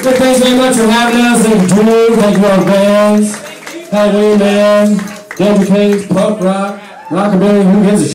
Caricature, thanks very much for having us. Thank you, Drew. Thank you, our bands. Halloween Man, Delta Kings, Punk Rock, Rockabilly, who gives a shit?